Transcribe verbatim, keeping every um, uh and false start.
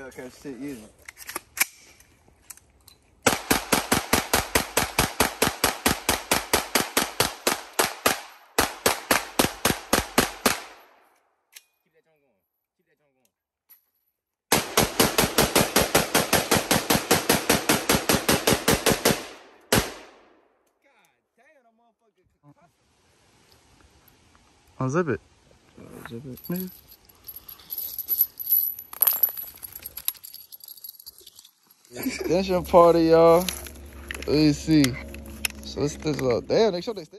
gotta catch shit easy. Unzip it. Zip it. Yeah. Extension party, y'all. Let me see. So let's this up. Damn, they show they